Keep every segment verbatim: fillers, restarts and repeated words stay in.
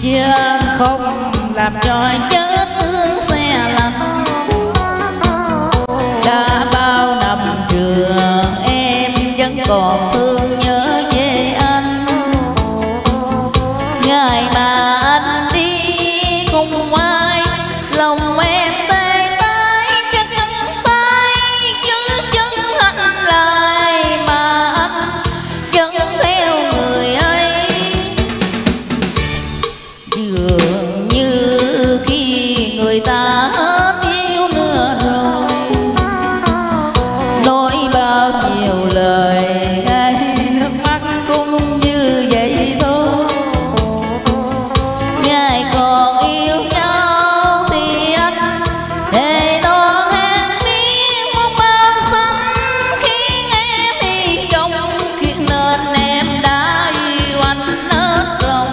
duyên không làm cho chết thương xe lạnh. Đã bao năm trường em vẫn còn thương nhớ về anh. Ngày mà anh đi cùng ai lòng em tê tái chân tay chứ chân anh lại mà anh vẫn theo người ấy. Dường như khi người ta hết yêu nữa rồi, nói bao nhiêu lời hay nước mắt cũng như vậy thôi. Ngày còn yêu nhau thì anh thề non hẹn biết một bao xanh, khiến em hy vọng khiến nên em đã yêu anh hết lòng.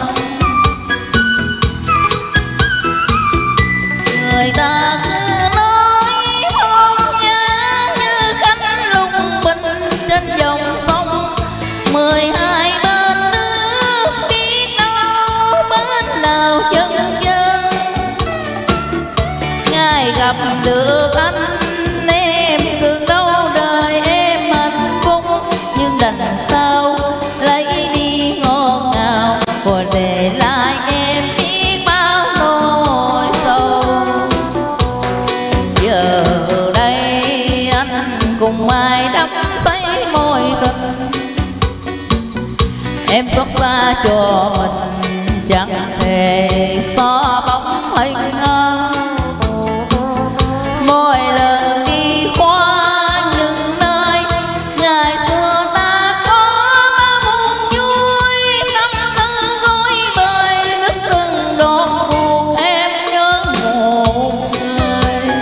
Người ta cứ nói hôn nhân như khánh lung bình trên dòng sông, mười hai bên nước biết đâu bên nào chân chân. Ngày gặp được anh em tưởng đâu đời em hạnh phúc, nhưng đành sao lấy đi ngọt ngào và để lại em biết bao nỗi sầu. Giờ đây anh cùng ai đắm say mối tình, em xót xa cho mình chẳng thể xóa bóng hình anh. Mỗi lần đi qua những nơi ngày xưa ta có bao buồn vui, tâm tư gối bời nước từng đón cuộc em nhớ một người.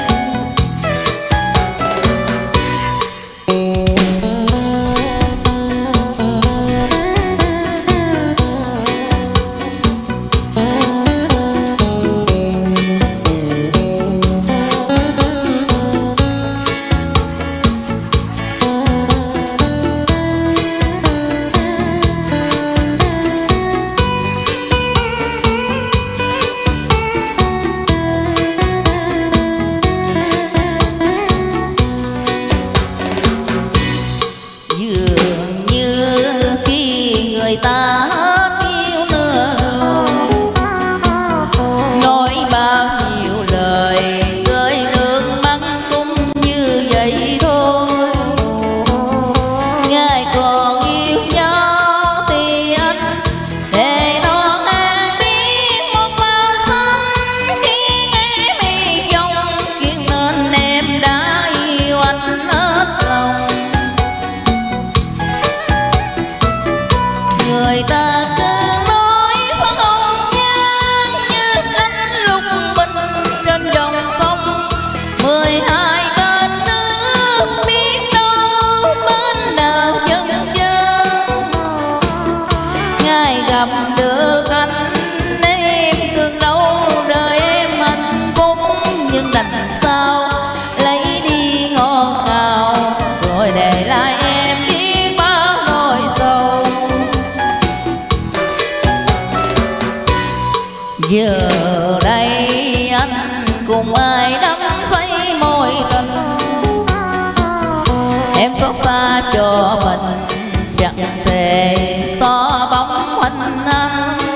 Dường như khi người ta hết yêu nữa rồi, nói bao nhiêu lời rơi nước mắt cũng như vậy thôi. Ngày còn yêu nhau thì anh thề non em biết một màu xanh, khiến em hy vọng khiến nên em đã yêu anh hết lòng. Người ta cứ nói phấn hồng nhan như cánh lung bình trên dòng sông, mười hai bên nước biết đâu bên nào chân chân. Ngày gặp được anh em thương đâu đời em hạnh phúc, nhưng đành sao lấy đi ngọt ngào rồi để lại em biết bao nỗi sầu. Giờ đây anh cùng ai đắm say mối tình, em xót xa cho mình chẳng thể xóa bóng hình anh.